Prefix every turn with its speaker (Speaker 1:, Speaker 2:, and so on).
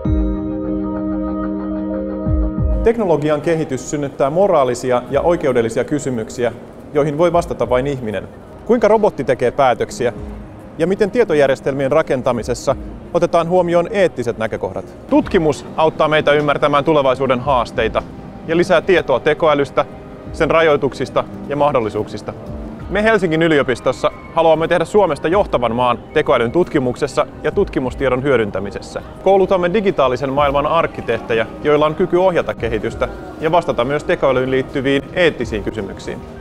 Speaker 1: Teknologian kehitys synnyttää moraalisia ja oikeudellisia kysymyksiä, joihin voi vastata vain ihminen. Kuinka robotti tekee päätöksiä ja miten tietojärjestelmien rakentamisessa otetaan huomioon eettiset näkökohdat? Tutkimus auttaa meitä ymmärtämään tulevaisuuden haasteita ja lisää tietoa tekoälystä, sen rajoituksista ja mahdollisuuksista. Me Helsingin yliopistossa haluamme tehdä Suomesta johtavan maan tekoälyn tutkimuksessa ja tutkimustiedon hyödyntämisessä. Koulutamme digitaalisen maailman arkkitehtejä, joilla on kyky ohjata kehitystä ja vastata myös tekoälyyn liittyviin eettisiin kysymyksiin.